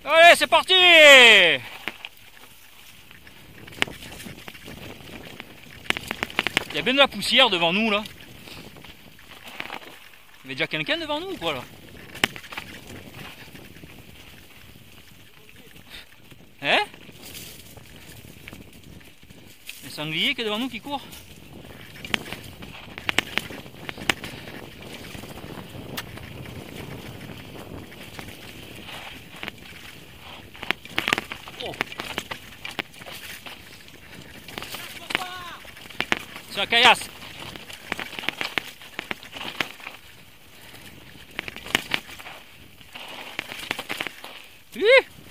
Allez, c'est parti! Il y a bien de la poussière devant nous là. Il y avait déjà quelqu'un devant nous ou quoi là? Hein? Un sanglier qui est devant nous qui court? Oh. C'est la caillasse. Oui.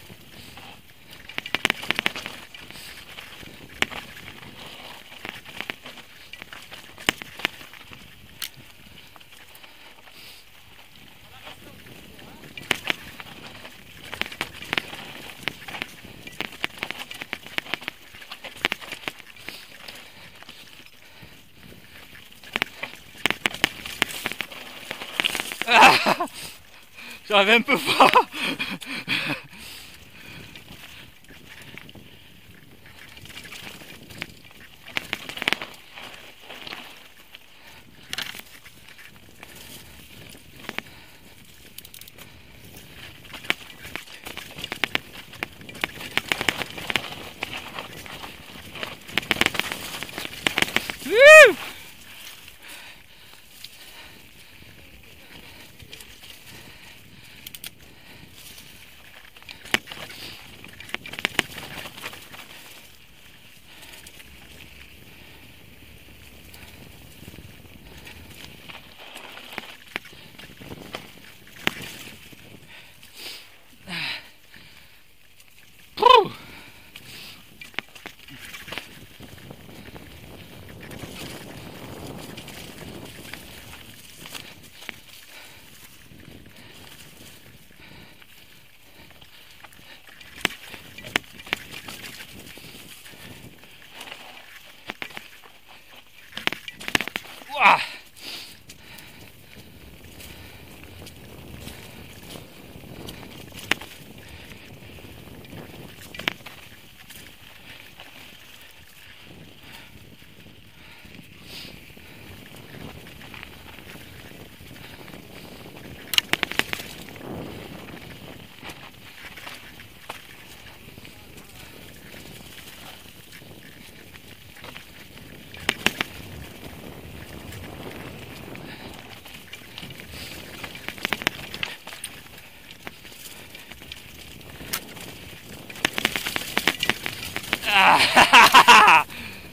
Ah, j'avais un peu froid. Ah.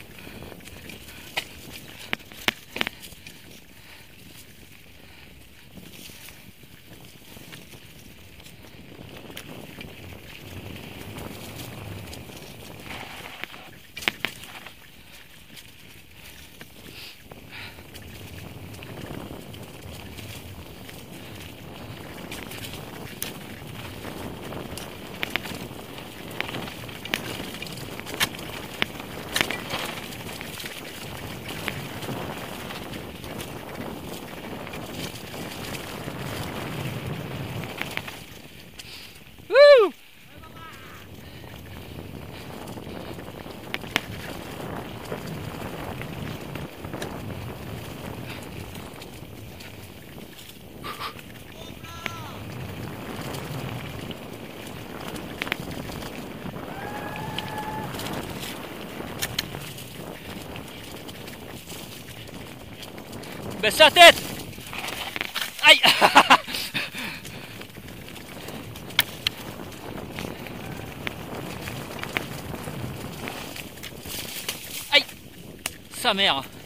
Baisse la tête. Aïe. Aïe. Sa mère.